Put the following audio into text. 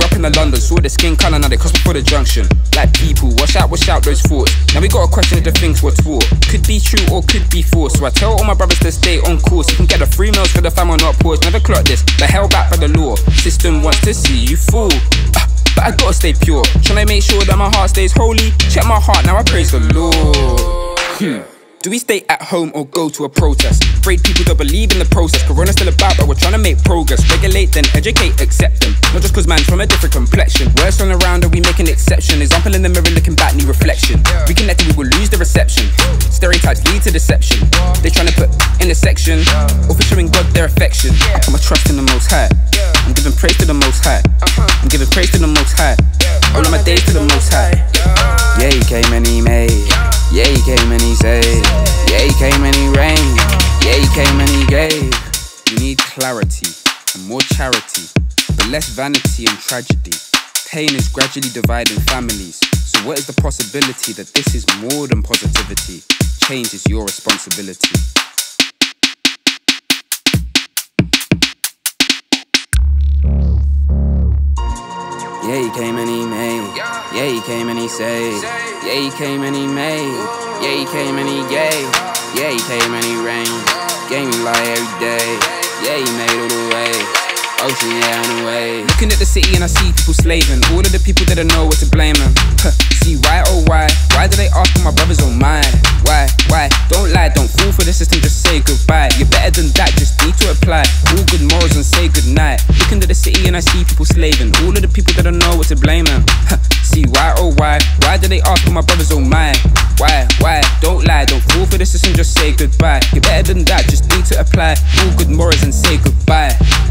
up in the London, saw the skin colour, now they cross before the junction. Like people, wash out those thoughts. Now we gotta question if the things were taught. Could be true or could be false. So I tell all my brothers to stay on course. You can get the 3 meals for the fam or not pause. Never clock this, but held back by the law. System wants to see you fall. But I gotta stay pure, tryna make sure that my heart stays holy. Check my heart, now I praise the Lord. Do we stay at home or go to a protest? Afraid people don't believe in the process. Corona's still about, but we're trying to make progress. Regulate, then educate, accept them. Not just cause man's from a different complexion. Words on around and we make an exception. Example in the mirror looking back, need reflection. Reconnected, we will lose the reception. Stereotypes lead to deception. They trying to put intersection, or for showing God their affection. I put my trust in the Most High. I'm giving praise to the Most High. I'm giving praise to the Most High. All of my days to the Most High. Yeah, he came and he made. Yeah, he came and he saved. Yeah, he came and he reigned. Yeah, he came and he gave. We need clarity and more charity, but less vanity and tragedy. Pain is gradually dividing families. So what is the possibility that this is more than positivity? Change is your responsibility. Yeah, he came and he made. Yeah, he came and he saved. Yeah, he came and he made. Yeah, he came and he gave. Yeah, he came and he reigned. Gave me light every day. Yeah, he made all the way. Ocean, yeah, on the way. Looking at the city and I see people slaving. All of the people that don't know what to blame them. See why, oh why? Why do they ask for my brothers or mine? Why? Don't lie, don't fall for the system, just say goodbye. You're better than that, just need to apply all good morals and say goodnight. Looking at the city and I see people slaving. All of the people that don't know what to blame them. See why, oh why? Why do they ask for my brothers or mine? Why? Don't lie, don't fall for the system, just say goodbye. You're better than that, just need to apply all good morals and say goodbye.